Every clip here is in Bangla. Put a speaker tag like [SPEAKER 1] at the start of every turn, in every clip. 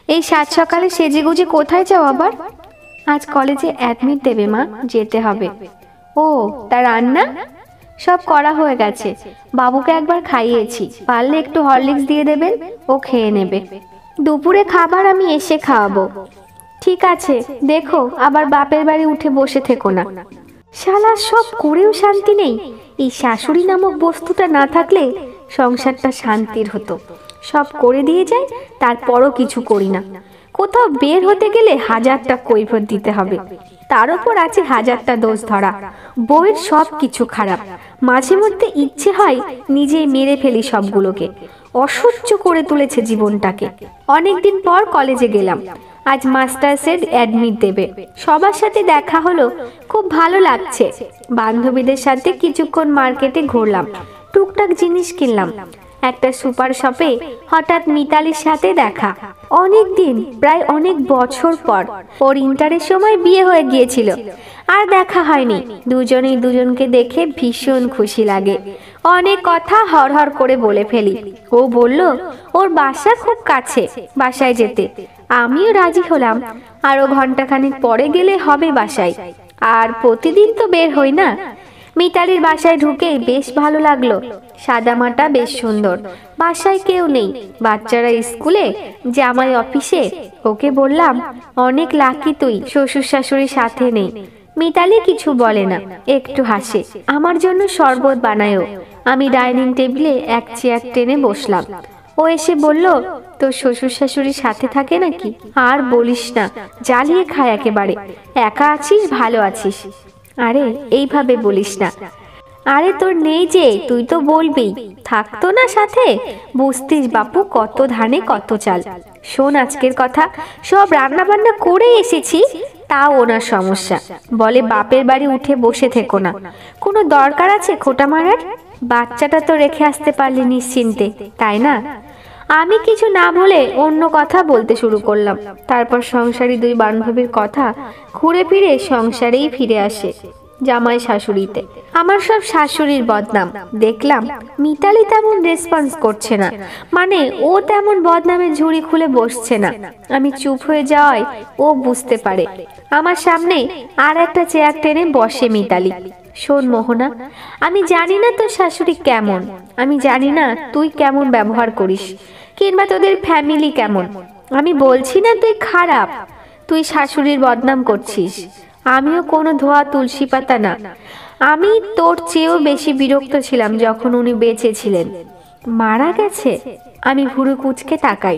[SPEAKER 1] এই সাত সকালে সেজেগুজে কোথায় যাও আবার? আজ কলেজে অ্যাডমিট দেবে মা, যেতে হবে। ও, তার রান্না সব করা হয়ে গেছে। বাবুকে একবার খাইয়েছি, পারলে একটু হরলিক্স দিয়ে দেবেন, ও খেয়ে নেবে। দুপুরে খাবার আমি এসে খাওয়াবো। ঠিক আছে, দেখো আবার বাপের বাড়ি উঠে বসে থেকো না। শালা সব করেও শান্তি নেই। এই শাশুড়ি নামক বস্তুটা না থাকলে সংসারটা শান্তির হতো। সব করে দিয়ে যায়, তারপরও কিছু করি না। কোথাও বের হতে গেলে হাজারটা কৈফিয়ত দিতে হবে, তার উপর আছে হাজারটা দোষ ধরা। বউয়ের সব কিছু খারাপ, মাঝে মধ্যে ইচ্ছে হয় নিজেই মেরে ফেলি সবগুলোকে। অসহ্য করে তুলেছে জীবনটাকে। অনেকদিন পর কলেজে গেলাম, আজ মাস্টার্সের অ্যাডমিট দেবে। সবার সাথে দেখা হলো, খুব ভালো লাগছে। বান্ধবীদের সাথে কিছুক্ষণ মার্কেটে ঘুরলাম, টুকটাক জিনিস কিনলাম। একটা সুপার শপে হঠাৎ মিতালির সাথে দেখা। অনেক দিন, প্রায় অনেক বছর পর। ওর ইন্টারের সময় বিয়ে হয়ে গিয়েছিল, আর দেখা হয়নি। দুজনেই দুজনকে দেখে ভীষণ খুশি লাগে। অনেক কথা হরহর করে বলে ফেলি। ও বলল ওর বাসা খুব কাছে, বাসায় যেতে। আমিও রাজি হলাম, আরো ঘন্টাখানেক পরে গেলে হবে বাসায়। আর প্রতিদিন তো বের হই না। মিতালির বাসায় ঢুকে বেশ ভালো লাগলো। সাদামাটা বেশ সুন্দর। বাসায় কেউ নেই, বাচ্চারা স্কুলে, জামাই অফিসে। ওকে বললাম, অনেক লাকি তুই, শ্বশুর শাশুড়ির সাথে নেই। মিতালি কিছু বলে না, একটু হাসে। আমার জন্য শরবত বানায়ও। আমি ডাইনিং টেবিলে এক চেয়ার টেনে বসলাম। ও এসে বলল, তোর শ্বশুর শাশুড়ির সাথে থাকে নাকি? আর বলিস না, জ্বালিয়ে খায় একেবারে। একা আছিস, ভালো আছিস? আরে এইভাবে বলিস না। আরে তোর নেই যে, তুই তো বলবি। থাকতো না সাথে, বুঝতিস বাপু, কত ধানে কত চাল। শোন আজকের কথা, সব রান্না বান্না করে এসেছি, তাও ওনার সমস্যা। বলে বাপের বাড়ি উঠে বসে থেকো না। কোনো দরকার আছে খোটা মারার? বাচ্চাটা তো রেখে আসতে পারলি নিশ্চিন্তে, তাই না? আমি কিছু না বলে অন্য কথা বলতে শুরু করলাম। তারপর সংসারী দুই বান্ধবীর কথা ঘুরে ফিরে সংসারেই ফিরে আসে, জামাই শাশুড়িতে। আমার সব শাশুড়ির বদনাম। দেখলাম মিতালি তেমন রেসপন্স করছে না, মানে ও তেমন বদনামের ঝুড়ি খুলে বসছে না। আমি চুপ হয়ে যাওয়ায় ও বুঝতে পারে। আমার সামনে আর একটা চেয়ার টেনে বসে মিতালি। শোন মোহনা, আমি জানি না তোর শাশুড়ি কেমন, আমি জানি না তুই কেমন ব্যবহার করিস, কিংবা তোদের ফ্যামিলি কেমন। আমি বলছি না তুই খারাপ, তুই শাশুড়ির বদনাম করছিস। আমিও কোনো ধোয়া তুলসী পাতা না। আমি তোর চেয়েও বেশি বিরক্ত ছিলাম যখন উনি বেঁচে ছিলেন। মারা গেছে? আমি ভুরু কুঁচকে তাকাই।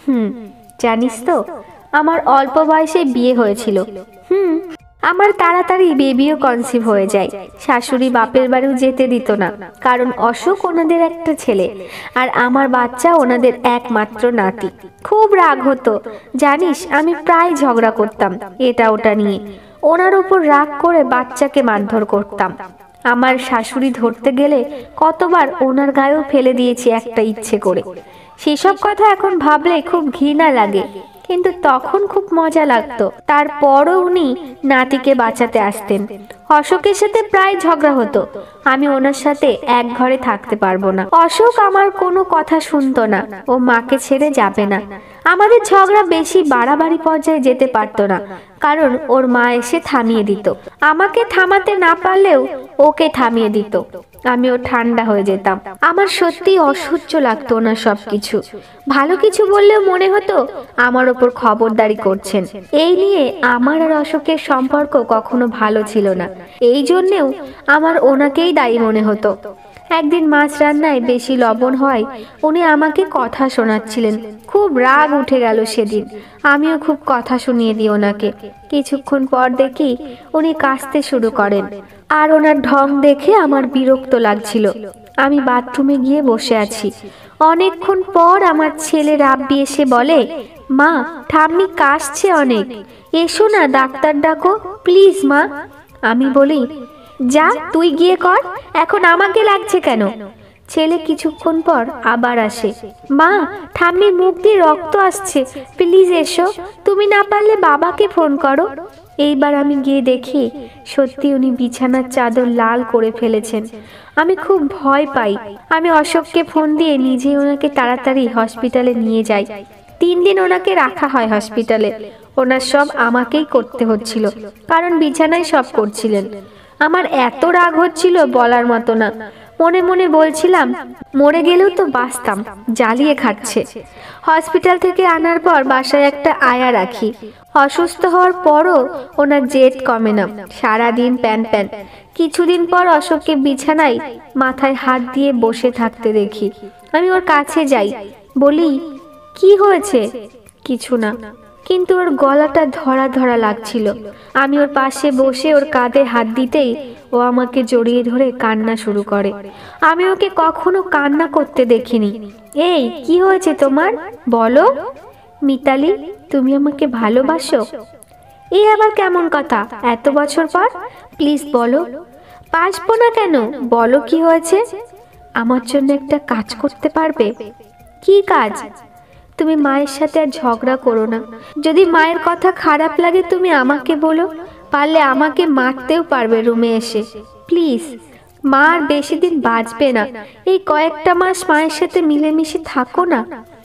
[SPEAKER 1] জানিস তো, আমার অল্প বয়সে বিয়ে হয়েছিল। আমার তাড়াতাড়ি বেবিও কনসিভ হয়ে যায়। শাশুড়ি বাপের বাড়িও যেতে দিত না, কারণ অশোক ওনাদের একটা ছেলে, আর আমার বাচ্চা ওনাদের একমাত্র নাতি। খুব রাগ হতো জানিস, আমি প্রায় ঝগড়া করতাম এটা ওটা নিয়ে। ওনার উপর রাগ করে বাচ্চাকে মারধর করতাম। আমার শাশুড়ি ধরতে গেলে কতবার ওনার গায়েও ফেলে দিয়েছি একটা ইচ্ছে করে। সেসব কথা এখন ভাবলে খুব ঘৃণা লাগে, কিন্তু তখন খুব মজা লাগতো। তারপরও উনি নাতিকে বাঁচাতে আসতেন। অশোকের সাথে প্রায় ঝগড়া হতো। আমি ওনার সাথে এক ঘরে থাকতে পারবো না। অশোক আমার কোনো কথা শুনতো না, ও মাকে ছেড়ে যাবে না। আমাদের ঝগড়া বেশি বাড়াবাড়ি পর্যায়ে যেতে পারতো না, কারণ ওর মা এসে থামিয়ে দিত। আমাকে থামাতে না পারলেও ওকে থামিয়ে দিত। আমিও ঠান্ডা হয়ে যেতাম। আমার সত্যি অসহ্য লাগতো না সবকিছু। ভালো কিছু বললেও মনে হতো আমার ওপর খবরদারি করছেন। এই নিয়ে আমার আর অশোকের সম্পর্ক কখনো ভালো ছিল না। এই জন্যেও আমার ওনাকেই দায়ী মনে হতো। একদিন মাছ রান্নায় বেশি লবণ হয়, উনি আমাকে কথা শোনাচ্ছিলেন। খুব রাগ উঠে গেল সেদিন। আমিও খুব কথা শুনিয়ে দিই ওনাকে। কিছুক্ষণ পর দেখি উনি কাশতে শুরু করেন, আর ওনার ঢং দেখে আমার বিরক্ত লাগছিল। আমি বাথরুমে গিয়ে বসে আছি। অনেকক্ষণ পর আমার ছেলে রাব্বি এসে বলে, মা, ঠাম্মি কাশছে অনেক, এসো না ডাক্তার ডাকো প্লিজ মা। আমি বলি, যা তুই গিয়ে কর, এখন আমাকে লাগছে কেন? ছেলে কিছুক্ষণ পর আবার আসে, মা, ঠাম্মির মুখ দিয়ে রক্ত আসছে, প্লিজ এসো, তুমি না পারলে বাবাকে ফোন করো। এইবার আমি গিয়ে দেখি সত্যি উনি বিছানার চাদর লাল করে ফেলেছেন। আমি খুব ভয় পাই। আমি অশোককে ফোন দিয়ে নিজে ওনাকে তাড়াতাড়ি হসপিটালে নিয়ে যাই। 3 দিন ওনাকে রাখা হয় হসপিটালে। ওনার সব আমাকেই করতে হচ্ছিল, কারণ বিছানায় সব করছিলেন। আমার এত রাগ হচ্ছিল বলার মতো না। মনে মনে বলছিলাম, মরে গেলেও তো বাঁচতাম, জ্বালিয়ে খাচ্ছে। হসপিটাল থেকে আনার পর বাসায় একটা আয়া রাখি। অসুস্থ হওয়ার পরও ওনার জেদ কমে না, সারাদিন প্যান প্যান। কিছুদিন পর অশোককে বিছানায় মাথায় হাত দিয়ে বসে থাকতে দেখি। আমি ওর কাছে যাই, বলি, কি হয়েছে? কিছু না। কিন্তু ওর গলাটা ধরা ধরা লাগছিল। আমি ওর পাশে বসে ওর কাঁধে হাত দিতেই ও আমাকে জড়িয়ে ধরে কান্না শুরু করে। আমি ওকে কখনো কান্না করতে দেখিনি। এই, কি হয়েছে তোমার, বলো। মিতালি, তুমি আমাকে ভালোবাসো? এই আবার কেমন কথা, এত বছর পর? প্লিজ বলো। বাসবো না কেন, বলো কি হয়েছে। আমার জন্য একটা কাজ করতে পারবে? কি কাজ? তুমি মায়ের সাথে আর ঝগড়া করো না। যদি মায়ের কথা খারাপ লাগে তুমি আমাকে বলো, পারলে আমাকে মারতেও পারবে রুমে এসে। প্লিজ, মা আর বেশি দিন বাঁচবে না, এই কয়েকটা মাস মায়ের সাথে মিলেমিশে থাকো না।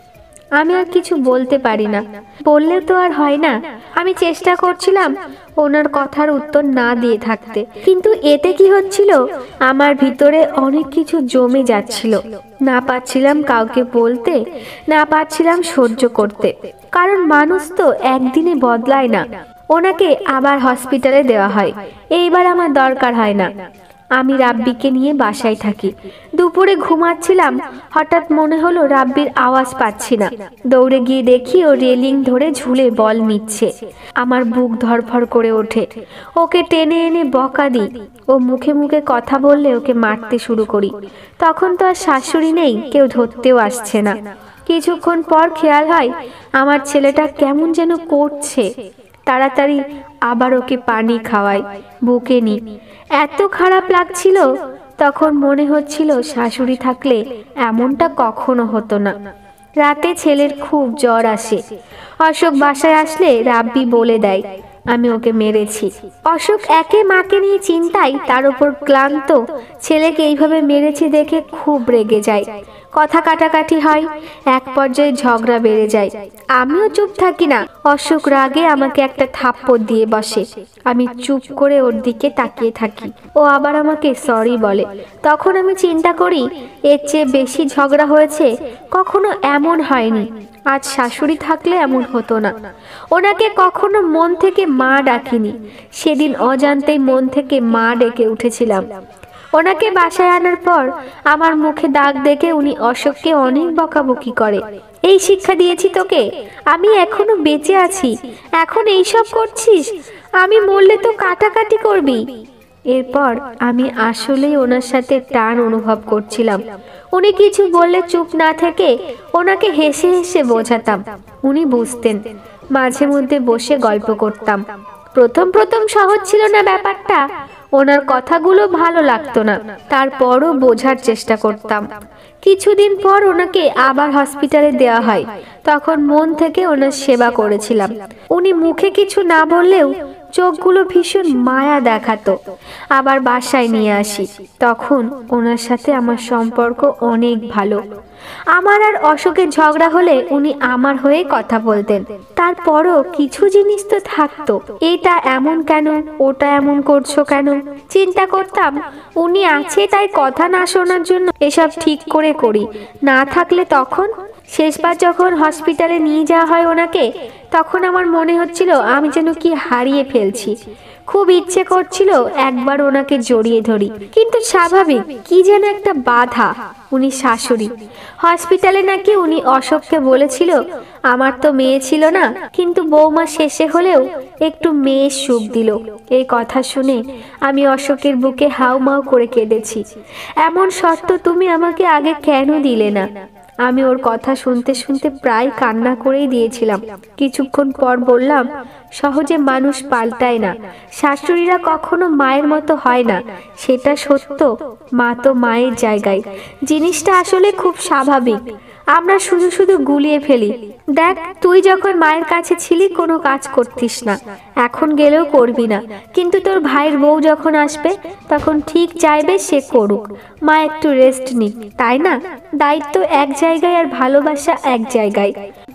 [SPEAKER 1] আমি আর কিছু বলতে পারি না, বললে তো আর হয় না। আমি চেষ্টা করছিলাম ওনার কথার উত্তর না দিয়ে থাকতে, কিন্তু এতে কি হচ্ছিল, আমার ভিতরে অনেক কিছু জমে যাচ্ছিল। না পাচ্ছিলাম কাউকে বলতে, না পাচ্ছিলাম সহ্য করতে, কারণ মানুষ তো একদিনে বদলায় না। ওনাকে আবার হসপিটালে দেওয়া হয়, এইবার আমার দরকার হয় না। আমি রাব্বিকে নিয়ে বাসায় থাকি। দুপুরে ঘুমাচ্ছিলাম, হঠাৎ মনে হলো রাব্বির আওয়াজ পাচ্ছি না। দৌড়ে গিয়ে দেখি ও রেলিং ধরে ঝুলে বল নিচ্ছে। আমার বুক ধড়ফড় করে ওঠে। ওকে টেনে এনে বকা দিই। ও মুখে মুখে কথা বললে ওকে মারতে শুরু করি। তখন তো আর শাশুড়ি নেই, কেউ ধরতেও আসছে না। কিছুক্ষণ পর খেয়াল হয় আমার ছেলেটা কেমন যেন করছে। তাড়াতাড়ি আবার ওকে পানি খাওয়াই, বুকে নি। এত খারাপ লাগছিল, তখন মনে হচ্ছিল শাশুড়ি থাকলে এমনটা কখনো হতো না। রাতে ছেলের খুব জ্বর আসে। অশোক বাসায় আসলে রাব্বি বলে দেয় আমি ওকে মেরেছি। অশোক একে মাকে নিয়ে চিন্তায়, তার উপর ক্লান্ত, ছেলেকে এইভাবে মেরেছে দেখে খুব রেগে যায়। কথা কাটাকাটি হয়, এক পর্যায়ে ঝগড়া বেড়ে যায়। আমিও চুপ থাকি না। অশোক রাগে আমাকে একটা থাপ্পড় দিয়ে বসে। আমি চুপ করে ওর দিকে তাকিয়ে থাকি। ও আবার আমাকে সরি বলে। তখন আমি চিন্তা করি, এর চেয়ে বেশি ঝগড়া হয়েছে, কখনো এমন হয়নি। আজ শাশুড়ি থাকলে এমন হতো না। ওনাকে কখনো মন থেকে মা ডাকিনি, সেদিন অজান্তেই মন থেকে মা ডেকে উঠেছিলাম। ওনাকে বাসায় আনার পর আমার মুখে দাগ দেখে উনি অশোককে অনেক বকাবকি করে। এই শিক্ষা দিয়েছি তোকে, আমি এখনো বেঁচে আছি, এখন এইসব করছিস, আমি মরলে তো কাটাকাটি করবি। এরপর আমি আসলেই ওনার সাথে টান অনুভব করছিলাম। উনি কিছু বললে চুপ না থেকে ওনাকে হেসে হেসে বোঝাতাম। উনি বুঝতেন। মাঝে মধ্যে বসে গল্প করতাম। প্রথম প্রথম সহজ ছিল না ব্যাপারটা। ওনার কথাগুলো ভালো লাগতো না, তারপরও বোঝার চেষ্টা করতাম। কিছুদিন পর ওনাকে আবার হসপিটালে দেওয়া হয়। তখন মন থেকে ওনার সেবা করেছিলাম। উনি মুখে কিছু না বললেও চোখগুলো ভীষণ মায়া দেখাতো। আবার বাসায় নিয়ে আসি, তখন ওনার সাথে আমার সম্পর্ক অনেক ভালো। আমার আর অশোকের ঝগড়া হলে উনি আমার হয়ে কথা বলতেন। তারপরও কিছু জিনিস তো থাকতো, এটা এমন কেন, ওটা এমন করছো কেন। চিন্তা করতাম উনি আছে তাই কথা না শোনার জন্য এসব ঠিক করে করি, না থাকলে তখন। শেষবার যখন হসপিটালে নিয়ে যাওয়া হয় ওনাকে, তখন আমার মনে হচ্ছিল আমি যেন কি হারিয়ে ফেলছি। খুব ইচ্ছে করছিল একবার ওনাকে জড়িয়ে ধরি, কিন্তু স্বাভাবিক কি যেন একটা বাধা। উনি শাশুড়ি। হসপিটালে নাকি উনি অশোককে বলেছিল আমার তো মেয়ে ছিল না, কিন্তু বৌমা শেষে হলেও একটু মেয়ের সুখ দিল। এই কথা শুনে আমি অশোকের বুকে হাউমাউ করে কেঁদেছি। এমন শর্ত তুমি আমাকে আগে কেন দিলে না? আমি ওর কথা শুনতে শুনতে প্রায় কান্না করেই দিয়েছিলাম। কিছুক্ষণ পর বললাম, সহজে মানুষ পাল্টায় না, শাশুড়িরা কখনো মায়ের মতো হয় না। সেটা সত্য, মা তো মায়ের জায়গায়। জিনিসটা আসলে খুব স্বাভাবিক, আমরা শুধু শুধু গুলিয়ে ফেলি। দেখ, তুই যখন মায়ের কাছে ছিলি কোনো কাজ করতিস না, এখন গেলেও করবি না, কিন্তু তোর ভাইয়ের বউ যখন আসবে তখন ঠিক চাইবে সে করুক, মা একটু রেস্ট নিক, তাই না? দায়িত্ব এক জায়গায় আর ভালোবাসা এক জায়গায়।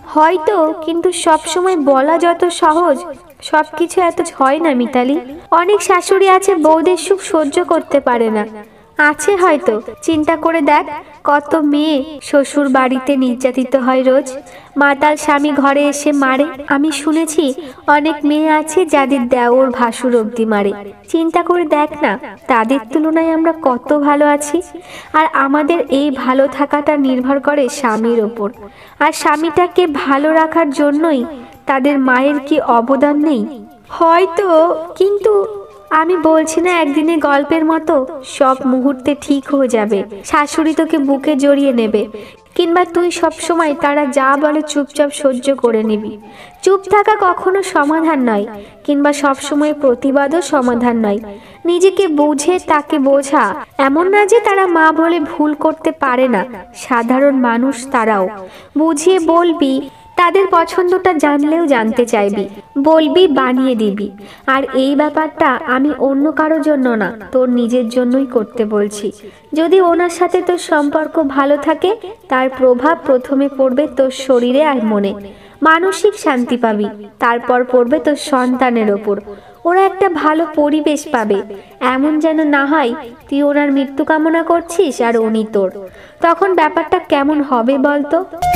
[SPEAKER 1] হয়তো, কিন্তু সব সময় বলা যত সহজ সবকিছু এত হয় না মিতালি। অনেক শাশুড়ি আছে বউদের সুখ সহ্য করতে পারে না। আছে হয়তো, চিন্তা করে দেখ, কত মেয়ে শ্বশুর বাড়িতে নির্যাতিত হয় রোজ, মাতাল স্বামী ঘরে এসে মারে। আমি শুনেছি অনেক মেয়ে আছে যাদের দেওর ভাসুর অবধি মারে। চিন্তা করে দেখ না, তাদের তুলনায় আমরা কত ভালো আছি। আর আমাদের এই ভালো থাকাটা নির্ভর করে স্বামীর ওপর। আর স্বামীটাকে ভালো রাখার জন্যই তাদের মায়ের কি অবদান নেই? হয়তো, কিন্তু আমি বলছি না একদিনে গল্পের মতো সব মুহূর্তে ঠিক হয়ে যাবে, শাশুড়ি তোকে বুকে জড়িয়ে নেবে, কিংবা তুই সব সময় তারা যা বলে চুপচাপ সহ্য করে নিবি। চুপ থাকা কখনো সমাধান নয়, কিংবা সব সময় প্রতিবাদও সমাধান নয়। নিজেকে বুঝে তাকে বোঝা। এমন না যে তারা মা বলে ভুল করতে পারে না, সাধারণ মানুষ তারাও। বুঝিয়ে বলবি, তাদের পছন্দটা জানলেও জানতে চাইবি, বলবি, বানিয়ে দিবি। আর এই ব্যাপারটা আমি অন্য কারোর জন্য না, তোর নিজের জন্যই করতে বলছি। যদি ওনার সাথে তোর সম্পর্ক ভালো থাকে, তার প্রভাব প্রথমে পড়বে তোর শরীরে আর মনে। মানসিক শান্তি পাবি, তারপর পড়বে তোর সন্তানের ওপর। ওরা একটা ভালো পরিবেশ পাবে। এমন যেন না হয় তুই ওনার মৃত্যু কামনা করছিস আর উনি তোর। তখন ব্যাপারটা কেমন হবে বলতো?